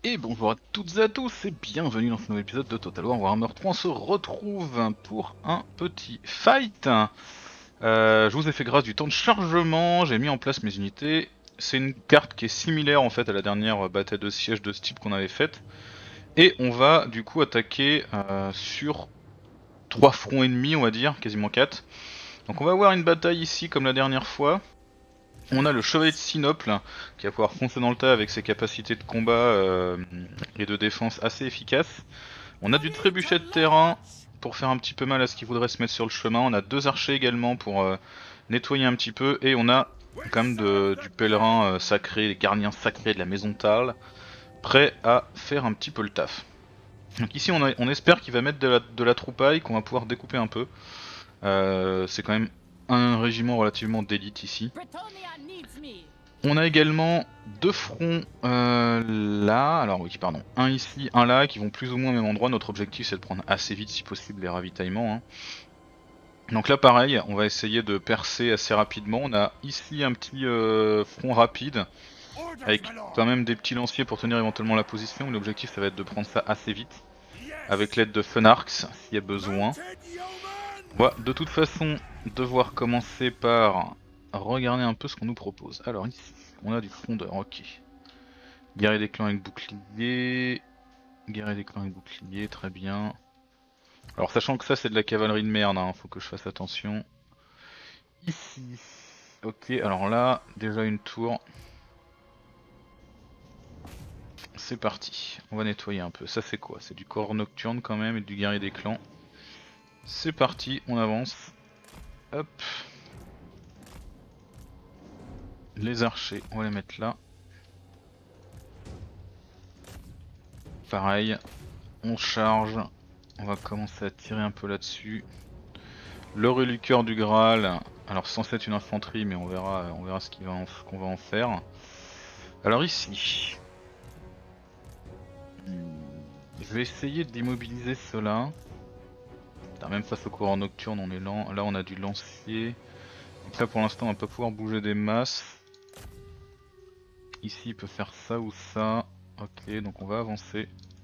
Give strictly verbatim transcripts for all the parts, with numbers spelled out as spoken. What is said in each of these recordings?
Et bonjour à toutes et à tous et bienvenue dans ce nouvel épisode de Total War Warhammer trois. On se retrouve pour un petit fight. Euh, je vous ai fait grâce du temps de chargement, j'ai mis en place mes unités. C'est une carte qui est similaire en fait à la dernière bataille de siège de ce type qu'on avait faite. Et on va du coup attaquer euh, sur trois fronts ennemis, on va dire, quasiment quatre. Donc on va avoir une bataille ici comme la dernière fois. On a le chevalier de Sinople qui va pouvoir foncer dans le tas avec ses capacités de combat euh, et de défense assez efficaces. On a du trébuchet de terrain pour faire un petit peu mal à ce qui voudrait se mettre sur le chemin. On a deux archers également pour euh, nettoyer un petit peu. Et on a quand même de, du pèlerin euh, sacré, les gardiens sacrés de la maison Tal, prêts à faire un petit peu le taf. Donc ici on, a, on espère qu'il va mettre de la, de la troupaille, qu'on va pouvoir découper un peu. Euh, C'est quand même un régiment relativement d'élite ici. On a également deux fronts euh, là, alors oui pardon, un ici, un là, qui vont plus ou moins au même endroit. Notre objectif c'est de prendre assez vite si possible les ravitaillements. Hein. Donc là pareil, on va essayer de percer assez rapidement. On a ici un petit euh, front rapide, avec quand même des petits lanciers pour tenir éventuellement la position. L'objectif ça va être de prendre ça assez vite, avec l'aide de Funarks s'il y a besoin. On va de toute façon devoir commencer par regarder un peu ce qu'on nous propose. Alors ici, on a du frondeur, ok. Guerrier des clans avec bouclier. Guerrier des clans avec bouclier, très bien. Alors sachant que ça c'est de la cavalerie de merde, hein, faut que je fasse attention. Ici, ok, alors là, déjà une tour. C'est parti, on va nettoyer un peu. Ça c'est quoi? C'est du corps nocturne quand même et du guerrier des clans. C'est parti, on avance. Hop. Les archers, on va les mettre là. Pareil, on charge. On va commencer à tirer un peu là-dessus. Le reliqueur du Graal. Alors censé être une infanterie, mais on verra, on verra ce qu'on va, qu va en faire. Alors ici, je vais essayer d'immobiliser cela. Même face au courant nocturne, on est lent. Là, on a du lancier. Donc là, pour l'instant, on va pas pouvoir bouger des masses. Ici, il peut faire ça ou ça. Ok, donc on va avancer.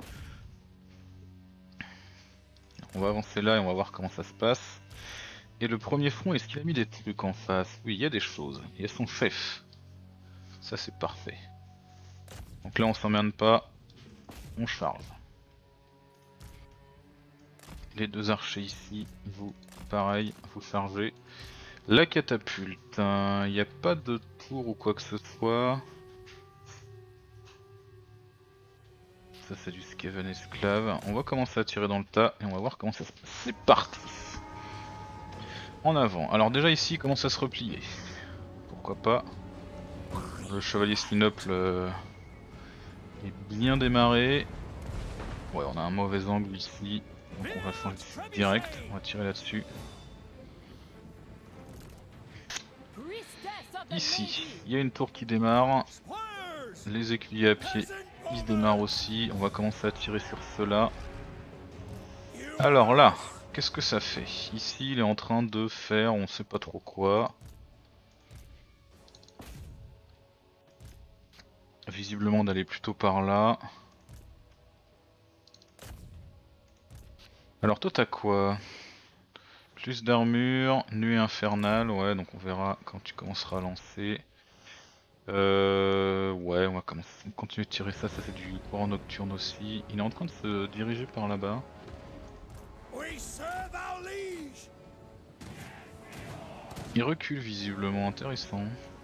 On va avancer là et on va voir comment ça se passe. Et le premier front, est-ce qu'il a mis des trucs en face? Oui, il y a des choses. Il y a son chef. Ça, c'est parfait. Donc là, on s'emmerde pas. On charge. Les deux archers ici, vous, pareil, vous chargez. La catapulte, il hein, n'y a pas de tour ou quoi que ce soit. Ça c'est du Skaven esclave. On va commencer à tirer dans le tas et on va voir comment ça se passe. C'est parti. En avant. Alors déjà ici, comment ça se replier? Pourquoi pas. Le chevalier Sinople euh, est bien démarré. Ouais, on a un mauvais angle ici. Donc on va changer direct. On va tirer là-dessus. Ici, il y a une tour qui démarre. Les écuyers à pied, ils se démarrent aussi. On va commencer à tirer sur cela. Alors là, qu'est-ce que ça fait? Ici, il est en train de faire on sait pas trop quoi. Visiblement d'aller plutôt par là. Alors toi t'as quoi? Plus d'armure, nuée infernale, ouais donc on verra quand tu commenceras à lancer. Euh... Ouais on va commencer, continuer de tirer ça, ça c'est du courant nocturne aussi. Il est en train de se diriger par là-bas. Il recule visiblement, intéressant.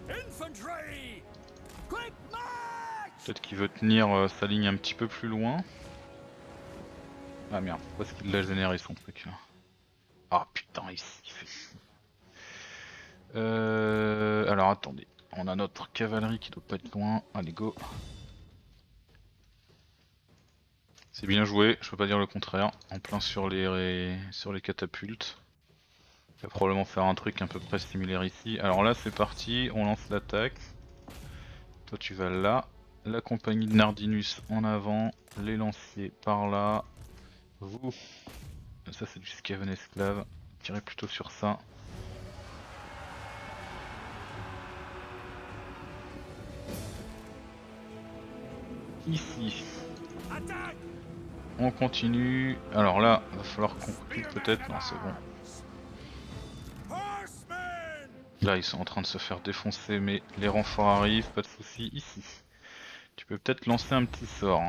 Peut-être qu'il veut tenir euh, sa ligne un petit peu plus loin. Ah merde, pourquoi est-ce qu'il l'a généré son truc là? Ah putain, il fait chier. Euh... Alors attendez, on a notre cavalerie qui doit pas être loin. Allez go. C'est bien joué, je peux pas dire le contraire. En plein sur les sur les catapultes. Il va probablement faire un truc à peu près similaire ici. Alors là c'est parti, on lance l'attaque. Toi tu vas là. La compagnie de Nardinus en avant. Les lanciers par là. Vous. Ça c'est du Skaven esclave. Tirez plutôt sur ça. Ici, On continue. Alors là, va falloir qu'on recule peut-être. Non, c'est bon. Là, ils sont en train de se faire défoncer, mais les renforts arrivent, pas de soucis ici. Tu peux peut-être lancer un petit sort.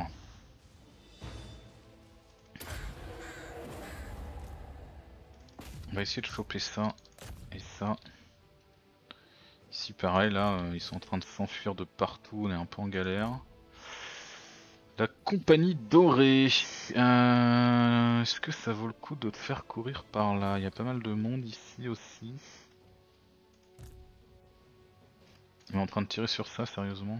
On va essayer de choper ça et ça. Ici pareil, là, euh, ils sont en train de s'enfuir de partout, on est un peu en galère. La compagnie dorée. Euh, Est-ce que ça vaut le coup de te faire courir par là? Il y a pas mal de monde ici aussi. On est en train de tirer sur ça, sérieusement?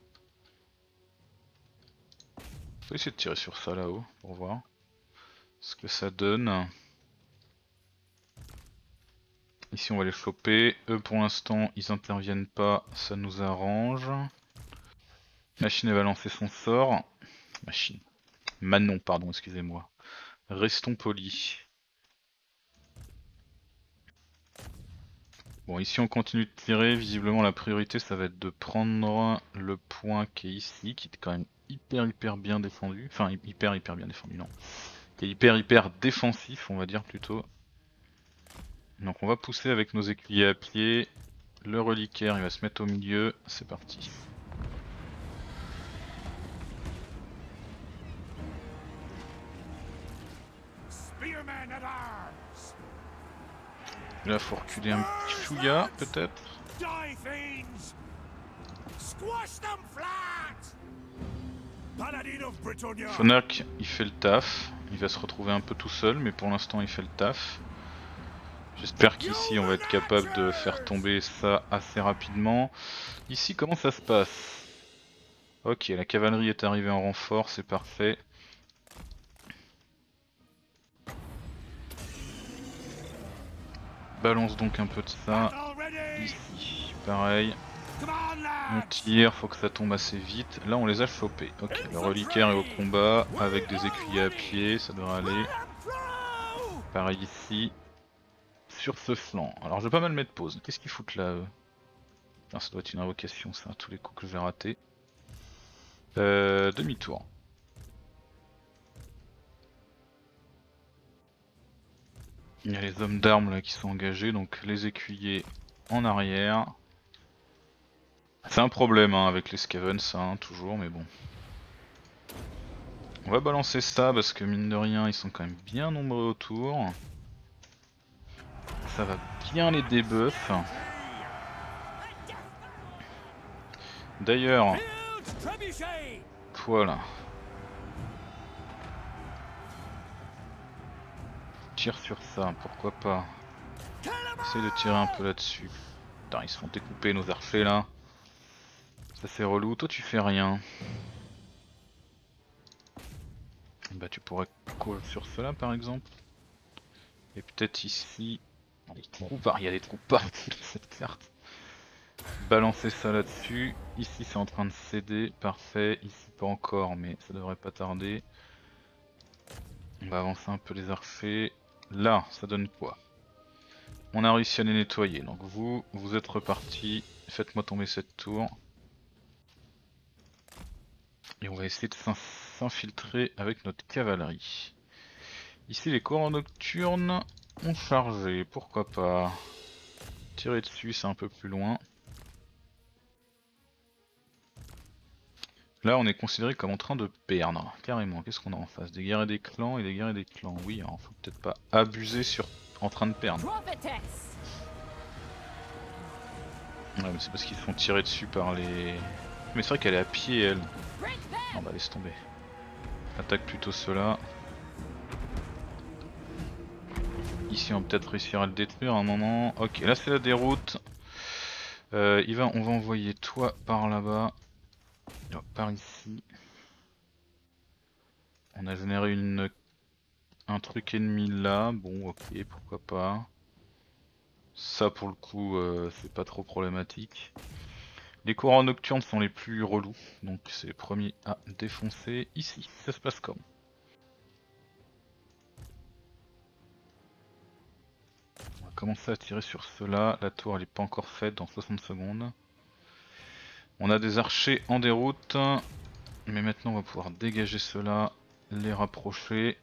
Faut essayer de tirer sur ça là-haut, pour voir ce que ça donne. Ici on va les choper. Eux pour l'instant ils interviennent pas, ça nous arrange. Machine elle va lancer son sort. Machine. Manon, pardon, excusez-moi. Restons polis. Bon, ici on continue de tirer. Visiblement la priorité ça va être de prendre le point qui est ici, qui est quand même hyper hyper bien défendu. Enfin hyper hyper bien défendu, non. Qui est hyper hyper défensif, on va dire plutôt. Donc on va pousser avec nos écuyers à pied. Le reliquaire il va se mettre au milieu. C'est parti. Là faut reculer un petit chouïa peut-être. Phonak il fait le taf, il va se retrouver un peu tout seul mais pour l'instant il fait le taf. J'espère qu'ici on va être capable de faire tomber ça assez rapidement. Ici comment ça se passe? Ok, la cavalerie est arrivée en renfort, c'est parfait. Balance donc un peu de ça. Ici, pareil. On tire, faut que ça tombe assez vite. Là on les a chopés. Ok, le reliquaire est au combat avec des écuyers à pied, ça devrait aller. Pareil ici. Sur ce flanc. Alors je vais pas mal mettre pause. Qu'est-ce qu'ils foutent là eux? Putain, ça doit être une invocation ça, tous les coups que j'ai ratés. Euh, demi-tour. Il y a les hommes d'armes là qui sont engagés, donc les écuyers en arrière. C'est un problème hein, avec les Skaven ça, hein, toujours, mais bon. On va balancer ça parce que mine de rien ils sont quand même bien nombreux autour. Ça va bien les débuff. D'ailleurs, toi là, tire sur ça, pourquoi pas. Essaye de tirer un peu là-dessus. Putain, ils se font découper nos archers là. Ça c'est relou, toi tu fais rien. Bah tu pourrais call sur cela par exemple. Et peut-être ici. Les trous, il y a des trous partout dans cette carte. Balancer ça là-dessus. Ici c'est en train de céder, parfait. Ici pas encore mais ça devrait pas tarder. On va avancer un peu les archers. Là ça donne quoi? On a réussi à les nettoyer, donc vous, vous êtes repartis. Faites-moi tomber cette tour. Et on va essayer de s'infiltrer avec notre cavalerie. Ici les courants nocturnes ont chargé, pourquoi pas. Tirer dessus c'est un peu plus loin. Là on est considéré comme en train de perdre, carrément. Qu'est-ce qu'on a en face? Des guerres et des clans et des guerres et des clans. Oui, alors faut peut-être pas abuser sur en train de perdre. Ouais mais c'est parce qu'ils se font tirer dessus par les... Mais c'est vrai qu'elle est à pied elle. On va laisser tomber. Attaque plutôt ceux-là. Ici on va peut-être réussir à le détruire à un moment. Ok, là c'est la déroute. Euh, il va, on va envoyer toi par là-bas. Par ici. On a généré une, un truc ennemi là. Bon ok, pourquoi pas. Ça pour le coup euh, c'est pas trop problématique. Les courants nocturnes sont les plus relous. Donc c'est les premiers à défoncer. Ici, ça se passe comme. On va commencer à tirer sur ceux-là. La tour elle est pas encore faite dans soixante secondes. On a des archers en déroute. Mais maintenant on va pouvoir dégager ceux-là, les rapprocher.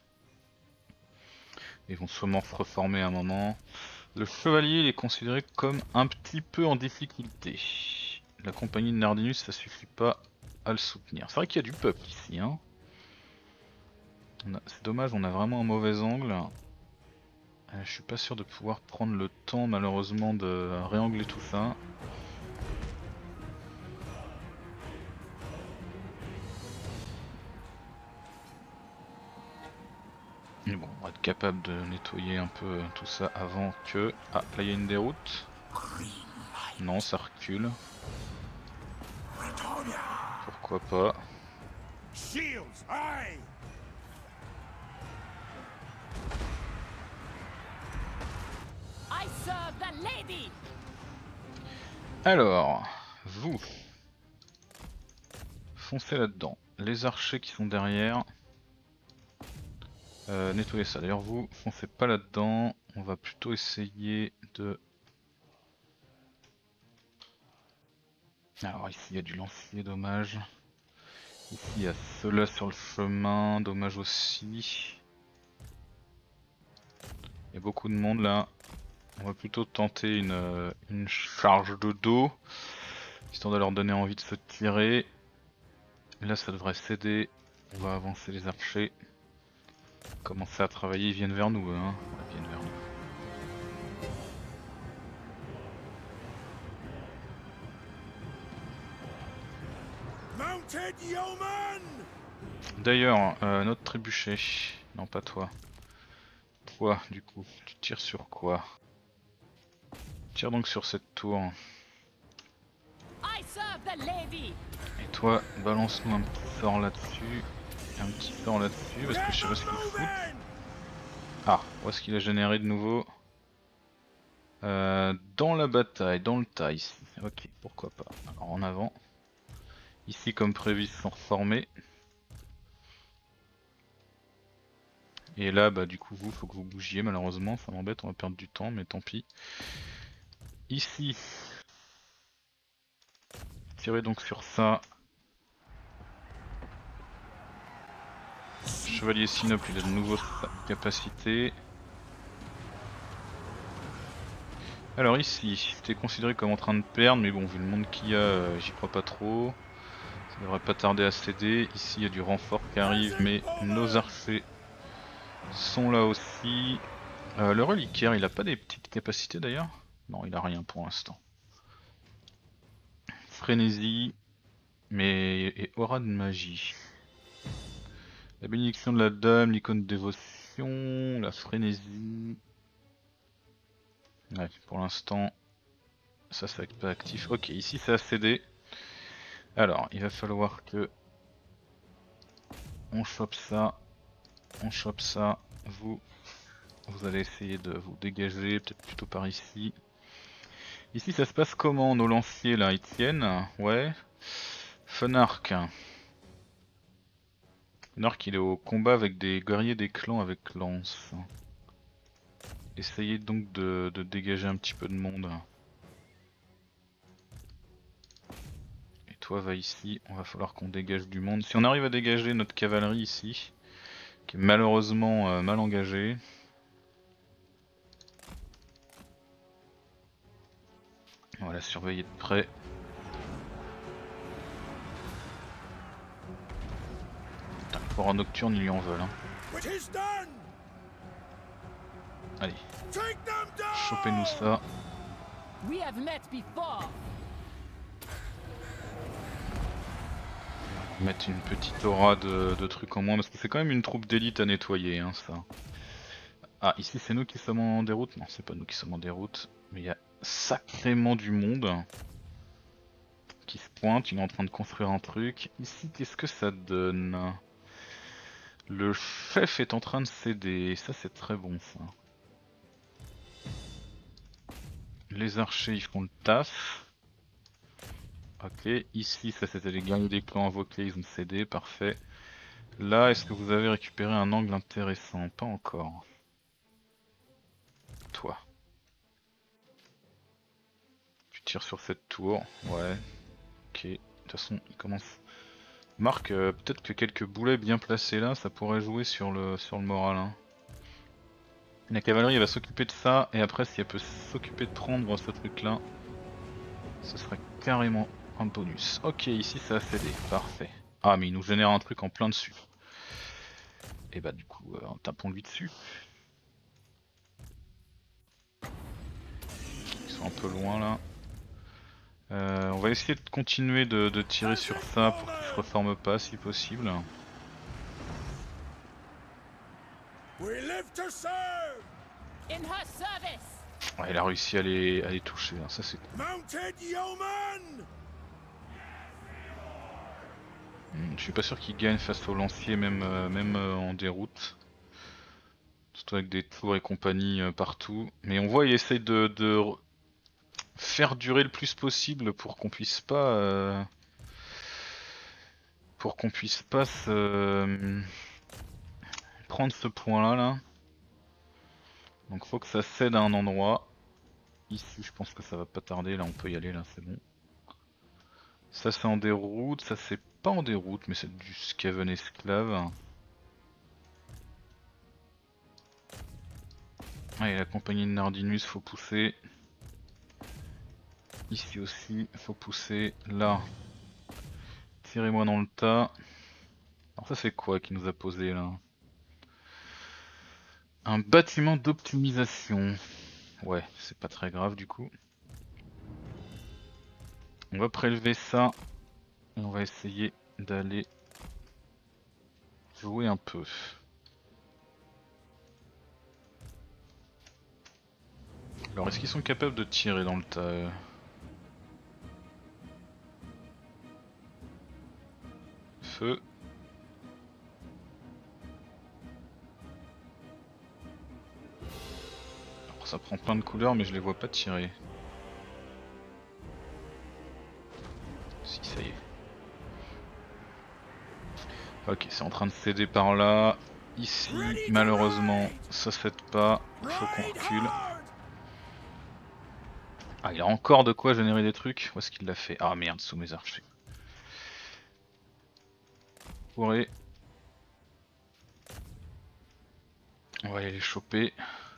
Ils vont sûrement se reformer à un moment. Le chevalier il est considéré comme un petit peu en difficulté. La compagnie de Nardinus ça suffit pas à le soutenir. C'est vrai qu'il y a du peuple ici hein. C'est dommage, on a vraiment un mauvais angle. Euh, je suis pas sûr de pouvoir prendre le temps malheureusement de réangler tout ça. Mais bon, on va être capable de nettoyer un peu tout ça avant que... Ah, là il y a une déroute. Non, ça recule. Pourquoi pas. Alors, vous, foncez là-dedans. Les archers qui sont derrière, euh, nettoyez ça. D'ailleurs vous, foncez pas là-dedans. On va plutôt essayer de... Alors ici il y a du lancier, dommage. Ici il y a ceux-là sur le chemin, dommage aussi. Il y a beaucoup de monde là. On va plutôt tenter une, une charge de dos, histoire de leur donner envie de se tirer. Là ça devrait céder, on va avancer les archers. Commencer à travailler, ils viennent vers nous hein. Ouais, ils viennent vers nous. D'ailleurs, euh, notre trébuchet, non pas toi. Toi du coup, tu tires sur quoi? Tire donc sur cette tour. Et toi, balance-nous un petit sort là-dessus. Un petit sort là-dessus, parce que je sais pas ce qu'il fout. Ah, où est-ce qu'il a généré de nouveau? euh, Dans la bataille, dans le tas ici. Ok, pourquoi pas. Alors en avant. Ici comme prévu ils se sont reformés. Et là bah du coup vous faut que vous bougiez malheureusement, ça m'embête, on va perdre du temps mais tant pis. Ici. Tirez donc sur ça. Chevalier Sinople il a de nouveau sa capacité. Alors ici, t'es considéré comme en train de perdre mais bon vu le monde qu'il y a euh, j'y crois pas trop. Ça devrait pas tarder à céder. Ici il y a du renfort qui arrive mais nos archers sont là aussi. Euh, le reliquaire il a pas des petites capacités d'ailleurs? Non il a rien pour l'instant. Frénésie mais et aura de magie. La bénédiction de la dame, l'icône de dévotion, la frénésie. Ouais pour l'instant ça c'est pas actif. Ok ici ça a cédé. Alors il va falloir que on chope ça. On chope ça. Vous Vous allez essayer de vous dégager, peut-être plutôt par ici. Ici ça se passe comment nos lanciers là, ils tiennent? Ouais. Fenark. Fenark il est au combat avec des guerriers des clans avec lance. Essayez donc de, de dégager un petit peu de monde. Et toi va ici, on va falloir qu'on dégage du monde. Si on arrive à dégager notre cavalerie ici, qui est malheureusement euh, mal engagée. On va la surveiller de près. Pour un nocturne, ils lui en veulent. Hein. Allez, chopez-nous ça. Mettre une petite aura de, de trucs en moins, parce que c'est quand même une troupe d'élite à nettoyer, hein, ça. Ah, ici c'est nous qui sommes en déroute? Non, c'est pas nous qui sommes en déroute. Mais il y a sacrément du monde qui se pointe, il est en train de construire un truc. Ici, qu'est-ce que ça donne? Le chef est en train de céder, ça c'est très bon ça. Les archers ils font le taf. Ok, ici ça c'était les guerriers des clans invoqués, ils ont cédé, parfait. Là, est-ce que vous avez récupéré un angle intéressant? Pas encore. Toi. Tu tires sur cette tour, ouais. Ok, de toute façon il commence Marc, euh, peut-être que quelques boulets bien placés là, ça pourrait jouer sur le, sur le moral. Hein. La cavalerie va s'occuper de ça, et après si elle peut s'occuper de prendre ce truc là, ce serait carrément un bonus. Ok, ici ça a cédé, parfait. Ah mais il nous génère un truc en plein dessus. Et bah du coup, euh, tapons lui dessus. Ils sont un peu loin là. Euh, on va essayer de continuer de, de tirer sur ça pour qu'il se reforme pas si possible. Ouais, il a réussi à les, à les toucher, hein. Ça c'est cool. Hmm, je suis pas sûr qu'il gagne face au lancier, même, euh, même euh, en déroute. Surtout avec des tours et compagnie euh, partout. Mais on voit il essaye de, de faire durer le plus possible pour qu'on puisse pas... Euh, pour qu'on puisse pas se... Euh, prendre ce point là là. Donc faut que ça cède à un endroit. Ici je pense que ça va pas tarder, là on peut y aller, là c'est bon. Ça c'est en déroute, ça c'est pas en déroute mais c'est du Skaven esclave. Allez, la compagnie de Nardinus faut pousser. Ici aussi faut pousser, là. Tirez-moi dans le tas. Alors ça c'est quoi qui nous a posé là? Un bâtiment d'optimisation. Ouais, c'est pas très grave du coup. On va prélever ça. Et on va essayer d'aller jouer un peu. Alors est-ce qu'ils sont capables de tirer dans le tas euh Feu. Alors ça prend plein de couleurs mais je les vois pas tirer. Si, ça y est. Ok, c'est en train de céder par là. Ici, malheureusement, ça cède pas. Il faut qu'on recule. Ah, il a encore de quoi générer des trucs. Où est-ce qu'il l'a fait? Ah merde, sous mes archers. Pourrez. On va aller les choper.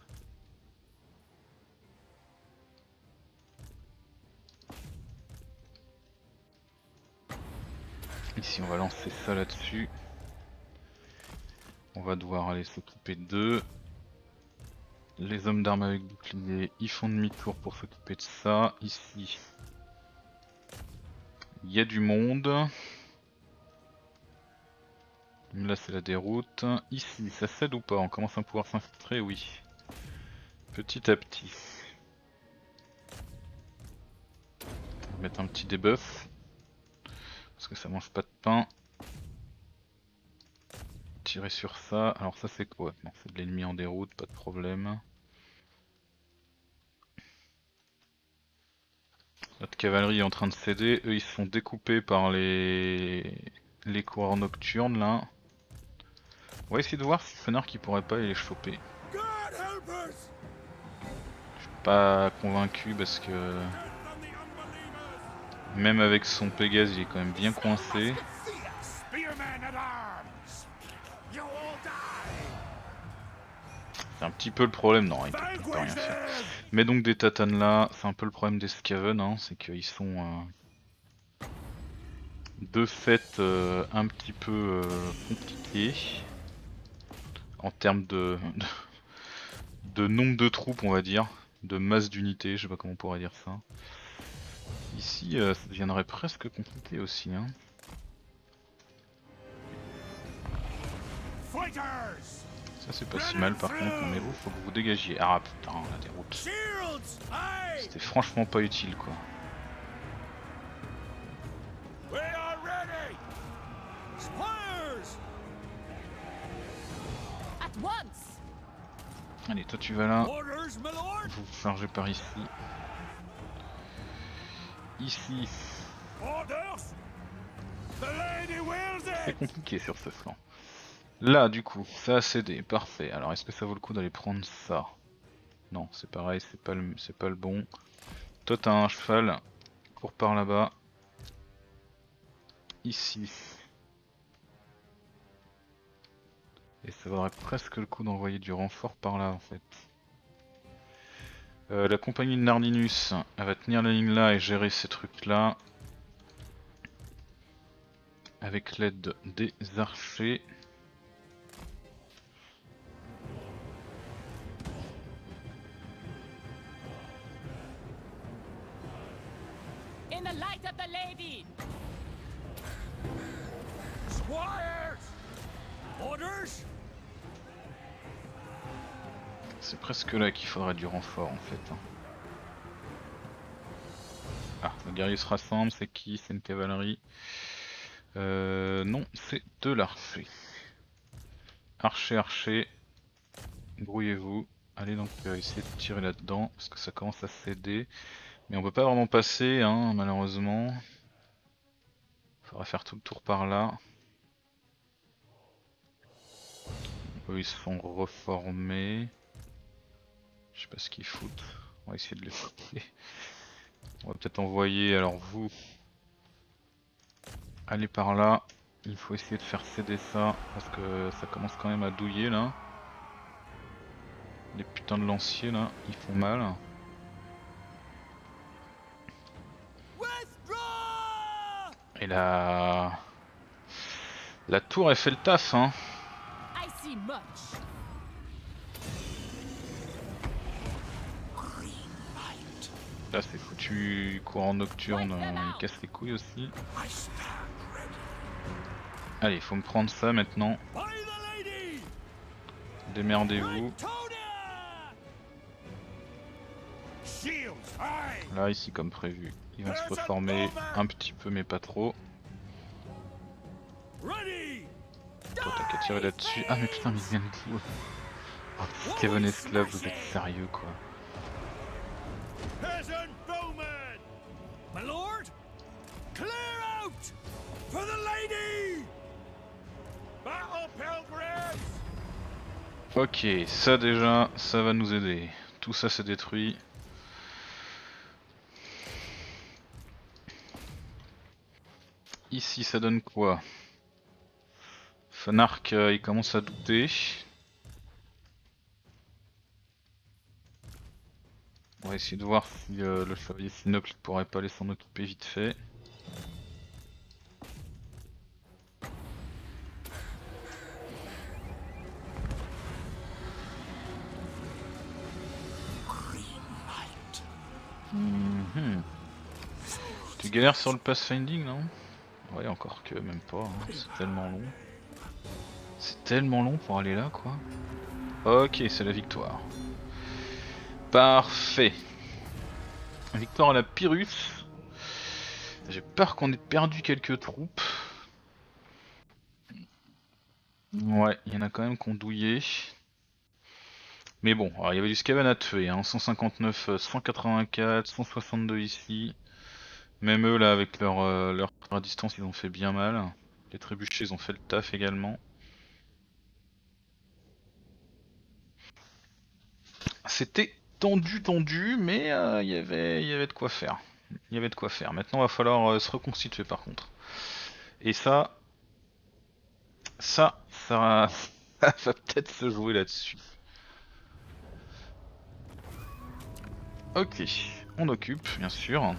Ici, on va lancer ça là-dessus. On va devoir aller s'occuper d'eux. Les hommes d'armes avec bouclier, ils font demi-tour pour s'occuper de ça. Ici, il y a du monde. Là, c'est la déroute. Ici, ça cède ou pas? On commence à pouvoir s'infiltrer, oui. Petit à petit. On va mettre un petit debuff. Parce que ça mange pas de pain. Tirer sur ça. Alors ça c'est quoi? Non, c'est de l'ennemi en déroute, pas de problème. Notre cavalerie est en train de céder. Eux ils se font découper par les les coureurs nocturnes là. On va essayer de voir si Fenner qui pourrait pas aller les choper. Je suis pas convaincu parce que même avec son Pégase il est quand même bien coincé. C'est un petit peu le problème, non il peut, il peut rien faire. Mais donc des tatanes là, c'est un peu le problème des Skaven, hein, c'est qu'ils sont euh, de fait euh, un petit peu euh, compliqués en termes de, de, de nombre de troupes on va dire, de masse d'unités, je sais pas comment on pourrait dire ça. Ici euh, ça deviendrait presque compliqué aussi. Hein. Ça c'est pas si mal par contre, mais vous faut que vous vous dégagiez. Ah putain la déroute. C'était franchement pas utile quoi. Allez toi tu vas là, vous vous chargez par ici. Ici. C'est compliqué sur ce flanc. Là du coup, ça a cédé, parfait. Alors est-ce que ça vaut le coup d'aller prendre ça? Non, c'est pareil, c'est pas le c'est pas le bon. Toi t'as un cheval, cours par là-bas. Ici. Et ça vaudrait presque le coup d'envoyer du renfort par là en fait. Euh, la compagnie de Nardinus, elle va tenir la ligne là et gérer ces trucs là. Avec l'aide des archers. In the light of the lady. Squires! Orders? C'est presque là qu'il faudrait du renfort en fait. Ah, le guerrier se rassemble, c'est qui? C'est une cavalerie. Euh, non, c'est de l'archer. Archer, archer. Brouillez-vous. Allez donc euh, essayer de tirer là-dedans, parce que ça commence à céder. Mais on peut pas vraiment passer, hein, malheureusement. Faudra faire tout le tour par là. Eux ils se font reformer. Je sais pas ce qu'ils foutent. On va essayer de les foutre. On va peut-être envoyer, alors vous, allez par là. Il faut essayer de faire céder ça, parce que ça commence quand même à douiller là. Les putains de lanciers là, ils font mal. Et la... La tour elle fait le taf hein. I see much. Là c'est foutu courant nocturne, euh, il casse les couilles aussi. Allez, il faut me prendre ça maintenant. Démerdez-vous. Là ici comme prévu, ils vont se reformer un petit peu mais pas trop. Toi t'as qu'à tirer là-dessus. Ah mais putain mais ils viennent d'où? Oh petit Kevin esclave, vous êtes sérieux quoi. My lord, clear out for the lady. Battle pilgrims. Ok, ça déjà, ça va nous aider. Tout ça c'est détruit. Ici ça donne quoi? Fanark euh, il commence à douter. On va essayer de voir si euh, le chevalier Sinocle pourrait pas aller s'en occuper vite fait. Mmh. Tu galères sur le pathfinding non? Ouais encore que même pas, hein. C'est tellement long. C'est tellement long pour aller là quoi. Ok c'est la victoire. Parfait. Victoire à la Pyrrhus. J'ai peur qu'on ait perdu quelques troupes. Ouais, il y en a quand même qui ont douillé. Mais bon, alors il y avait du Skaven à tuer, hein. cent cinquante-neuf, cent quatre-vingt-quatre, cent soixante-deux ici. Même eux là avec leur, euh, leur distance ils ont fait bien mal. Les trébuchés ils ont fait le taf également. C'était tendu tendu mais il euh, y avait, y avait de quoi faire. Il y avait de quoi faire. Maintenant il va falloir euh, se reconstituer par contre. Et ça... Ça, ça, ça va peut-être se jouer là-dessus. Ok, on occupe bien sûr.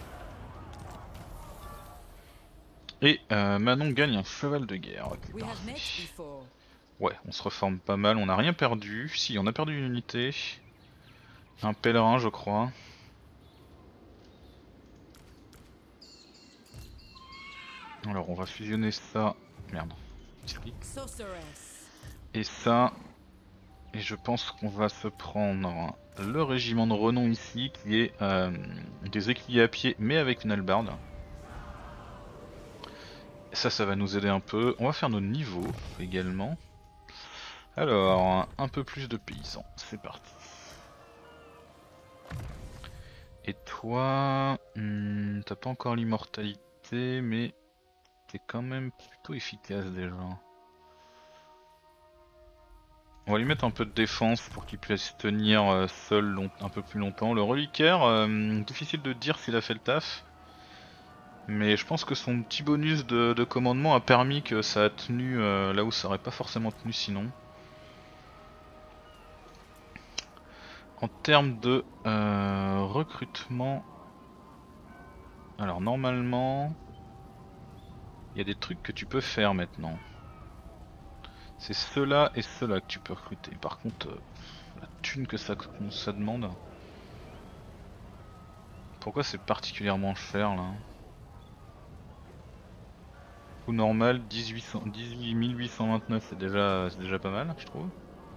Et euh, Manon gagne un cheval de guerre. Okay, ouais, on se reforme pas mal, on n'a rien perdu. Si, on a perdu une unité. Un pèlerin je crois. Alors on va fusionner ça. Merde. Et ça. Et je pense qu'on va se prendre le régiment de renom ici qui est euh, des écuyers à pied mais avec une hallebarde. Ça, ça va nous aider un peu. On va faire nos niveaux également. Alors, un peu plus de paysans, c'est parti. Et toi, hmm, t'as pas encore l'immortalité, mais t'es quand même plutôt efficace déjà. On va lui mettre un peu de défense pour qu'il puisse tenir euh, seul long, un peu plus longtemps. Le reliquaire, euh, difficile de dire s'il a fait le taf. Mais je pense que son petit bonus de, de commandement a permis que ça a tenu euh, là où ça aurait pas forcément tenu sinon. En termes de euh, recrutement, alors normalement, il y a des trucs que tu peux faire maintenant. C'est ceux-là et ceux-là que tu peux recruter. Par contre, euh, la thune que ça, ça demande. Pourquoi c'est particulièrement cher là? Coût normal dix-huit mille huit cent vingt-neuf, c'est déjà, c'est déjà pas mal, je trouve.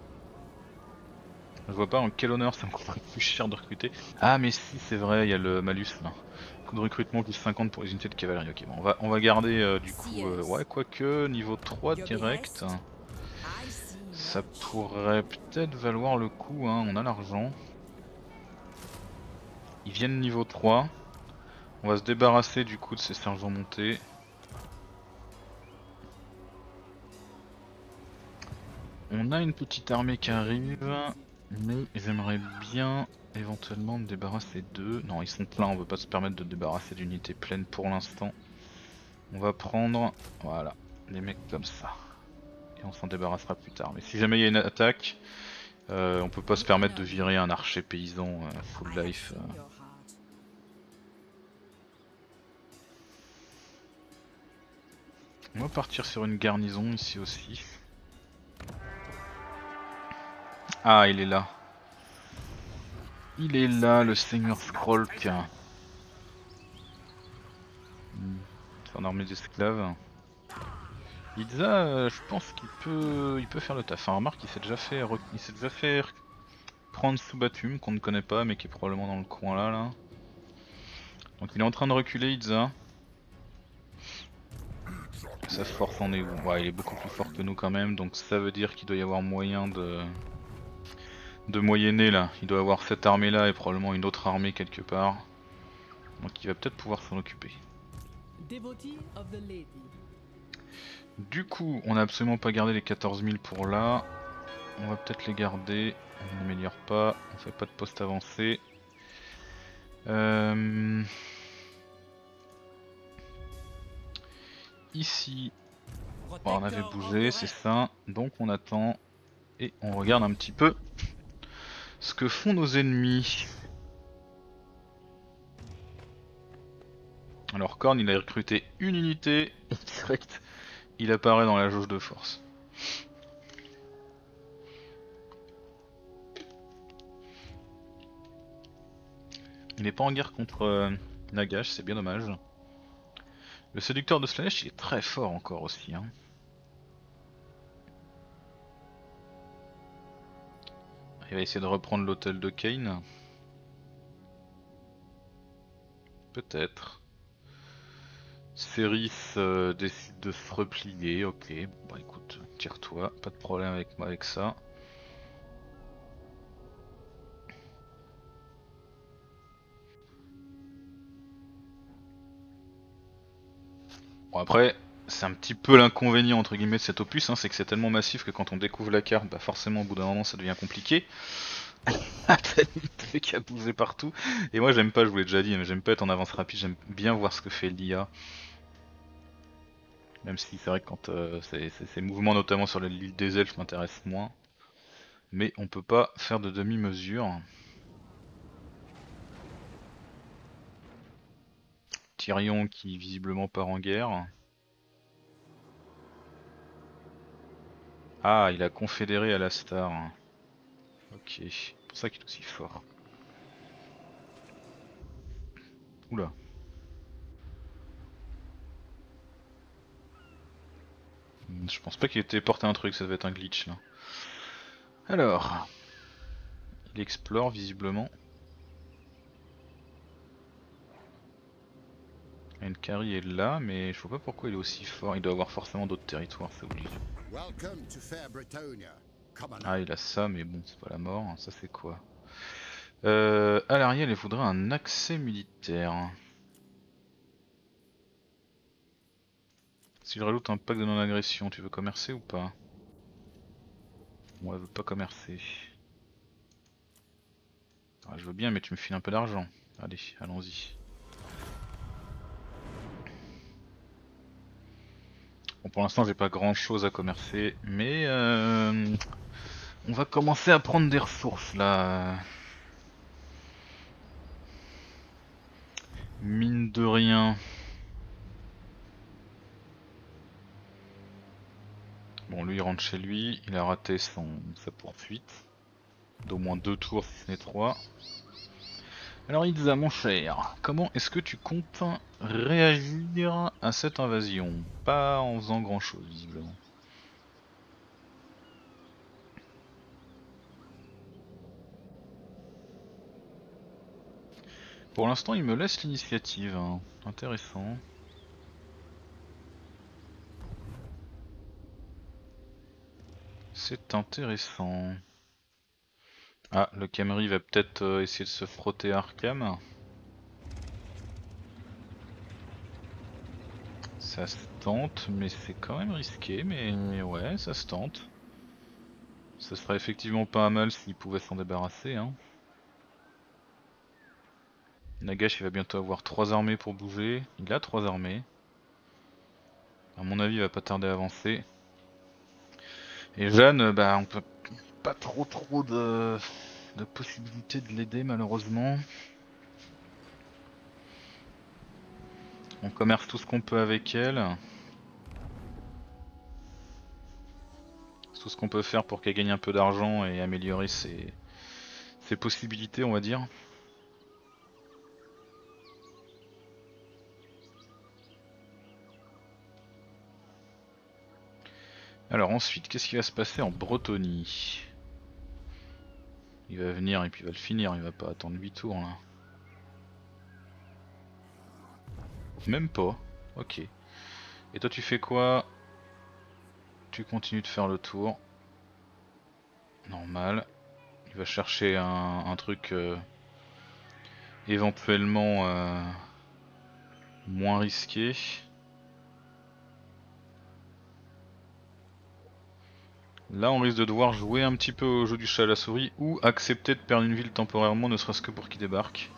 Je vois pas en quel honneur ça me coûterait plus cher de recruter. Ah mais si, c'est vrai, il y a le malus là. Coût de recrutement plus cinquante pour les unités de cavalerie. Ok, bon, on va, on va garder euh, du coup, euh, ouais, quoique niveau trois direct. Ça pourrait peut-être valoir le coup, hein, on a l'argent. Ils viennent niveau trois. On va se débarrasser du coup de ces sergents montés. On a une petite armée qui arrive, mais j'aimerais bien éventuellement me débarrasser d'eux. Non, ils sont pleins, on veut pas se permettre de débarrasser d'unités pleines pour l'instant. On va prendre, voilà, les mecs comme ça. Et on s'en débarrassera plus tard. Mais si jamais il y a une attaque, euh, on peut pas se permettre de virer un archer paysan euh, full life. Euh. On va partir sur une garnison ici aussi. Ah, il est là. Il est là, le seigneur Skrolk. C'est une armée d'esclaves. Idza, euh, je pense qu'il peut, il peut faire le taf. Enfin, remarque, il s'est déjà fait, il s'est déjà fait prendre sous Batum, qu'on ne connaît pas, mais qui est probablement dans le coin là, là. Donc il est en train de reculer, Idza. Sa force en est où? Ouais, il est beaucoup plus fort que nous quand même, donc ça veut dire qu'il doit y avoir moyen de de moyenner là. Il doit avoir cette armée là et probablement une autre armée quelque part. Donc il va peut-être pouvoir s'en occuper. Du coup, on n'a absolument pas gardé les quatorze mille pour là. On va peut-être les garder. On n'améliore pas, on fait pas de poste avancé. Euh... Ici, bon, on avait bougé, c'est ça. Donc on attend et on regarde un petit peu ce que font nos ennemis. Alors Korn, il a recruté une unité et direct, il apparaît dans la jauge de force. Il n'est pas en guerre contre euh, Nagash, c'est bien dommage. Le séducteur de Slanesh, il est très fort encore aussi. Hein. Il va essayer de reprendre l'hôtel de Kane. Peut-être. Céris euh, décide de se replier, ok. Bon bah écoute, tire-toi, pas de problème avec moi avec ça. Bon après, c'est un petit peu l'inconvénient entre guillemets de cet opus, hein, c'est que c'est tellement massif que quand on découvre la carte, bah forcément au bout d'un moment ça devient compliqué. T'as une truc à bouger partout. Et moi j'aime pas, je vous l'ai déjà dit, mais j'aime pas être en avance rapide, j'aime bien voir ce que fait l'I A. Même si c'est vrai que quand euh, ces mouvements notamment sur l'île des elfes m'intéressent moins. Mais on peut pas faire de demi-mesure. Tyrion qui visiblement part en guerre. Ah, il a confédéré Alastar. Ok, c'est pour ça qu'il est aussi fort. Oula. Je pense pas qu'il ait téléporté un truc, ça devait être un glitch là. Alors, il explore visiblement. Enkari est là, mais je vois pas pourquoi il est aussi fort. Il doit avoir forcément d'autres territoires, c'est obligé. Ah, il a ça, mais bon, c'est pas la mort. Ça, c'est quoi? Euh, à l'arrière, il faudrait un accès militaire. Si je rajoute un pack de non-agression, tu veux commercer ou pas? Moi, elle veut pas commercer. Ah, je veux bien, mais tu me files un peu d'argent. Allez, allons-y. Bon, pour l'instant, j'ai pas grand chose à commercer, mais euh, on va commencer à prendre des ressources là. Mine de rien. Bon, lui il rentre chez lui, il a raté son, sa poursuite. D'au moins deux tours si ce n'est trois. Alors Ilza, mon cher, comment est-ce que tu comptes réagir à cette invasion? Pas en faisant grand chose visiblement. Pour l'instant il me laisse l'initiative, hein. Intéressant. C'est intéressant. Ah, le Camry va peut-être euh, essayer de se frotter à Arkham. Ça se tente, mais c'est quand même risqué, mais ouais, ça se tente. Ce serait effectivement pas mal s'il pouvait s'en débarrasser, hein. Nagash il va bientôt avoir trois armées pour bouger. Il a trois armées. À mon avis il va pas tarder à avancer. Et Jeanne, bah on peut pas trop trop de, de possibilités de l'aider malheureusement. On commerce tout ce qu'on peut avec elle. Tout ce qu'on peut faire pour qu'elle gagne un peu d'argent et améliorer ses, ses possibilités on va dire. Alors ensuite, qu'est-ce qui va se passer en Bretonie? Il va venir et puis il va le finir, il va pas attendre huit tours là. Même pas, ok. Et toi tu fais quoi? Tu continues de faire le tour. Normal. Il va chercher un, un truc euh, éventuellement euh, moins risqué. Là on risque de devoir jouer un petit peu au jeu du chat à la souris ou accepter de perdre une ville temporairement, ne serait-ce que pour qu'il débarque.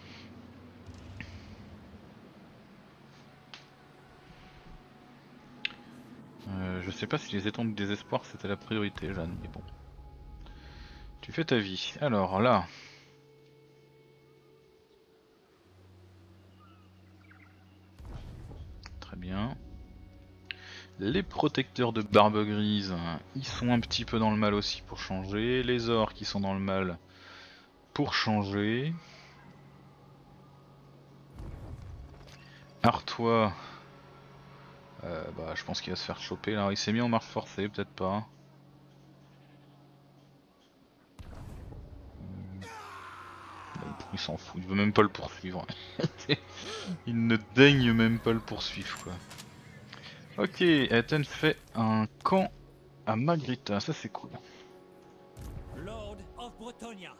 Euh, je sais pas si les étangs du désespoir c'était la priorité Jeanne, mais bon. Tu fais ta vie. Alors là... Très bien. Les protecteurs de barbe grise, ils sont un petit peu dans le mal aussi pour changer. Les orques qui sont dans le mal pour changer. Artois, euh, bah, je pense qu'il va se faire choper là. Il s'est mis en marche forcée, peut-être pas. Bon, il s'en fout, il veut même pas le poursuivre. Il ne daigne même pas le poursuivre quoi. Ok, Athènes fait un camp à Magrita, ça c'est cool. Lord of Bretonia.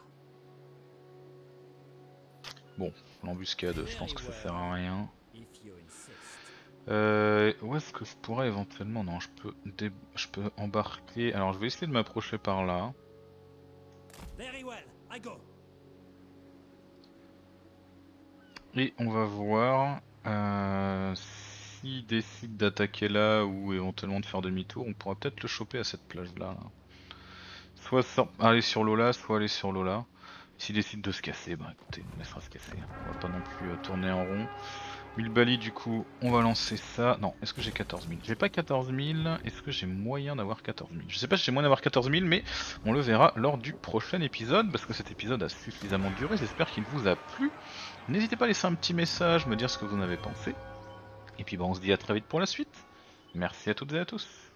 Bon, l'embuscade, je pense que ça sert à rien. If you insist. Euh, où est-ce que je pourrais éventuellement... Non, je peux, dé... je peux embarquer... Alors je vais essayer de m'approcher par là. Very well, I go. Et on va voir... Euh, s'il décide d'attaquer là ou éventuellement de faire demi-tour, on pourra peut-être le choper à cette plage-là. Là. Soit sort... aller sur Lola, soit aller sur Lola. S'il décide de se casser, bah écoutez, on laissera se casser. On va pas non plus euh, tourner en rond. mille balis du coup, on va lancer ça. Non, est-ce que j'ai quatorze mille? J'ai pas quatorze mille, est-ce que j'ai moyen d'avoir quatorze mille? Je sais pas si j'ai moyen d'avoir quatorze mille, mais on le verra lors du prochain épisode, parce que cet épisode a suffisamment duré, j'espère qu'il vous a plu. N'hésitez pas à laisser un petit message, me dire ce que vous en avez pensé. Et puis bah on se dit à très vite pour la suite. Merci à toutes et à tous.